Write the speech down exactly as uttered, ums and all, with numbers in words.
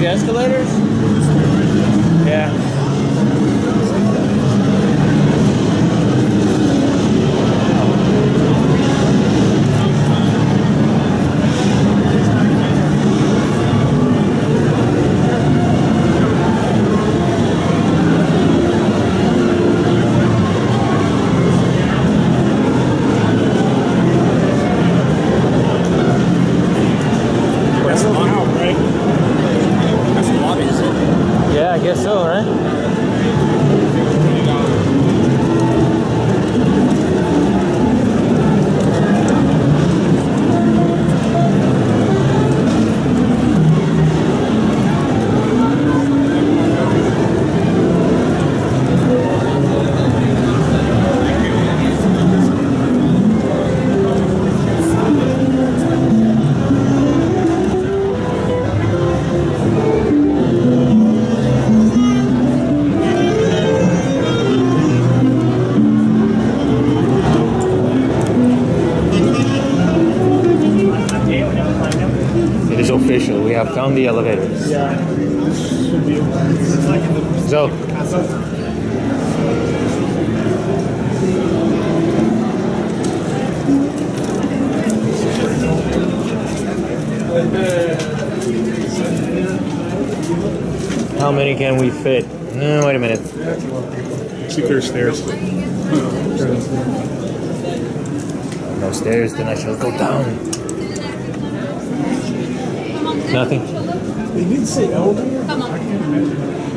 the escalators? Yeah. I guess so, right? It is official. We have found the elevators. Yeah. Should be. So. How many can we fit? No, wait a minute. See if there's stairs. No stairs, then I shall go down. Nothing. They did say elevator? Come on. I can't imagine.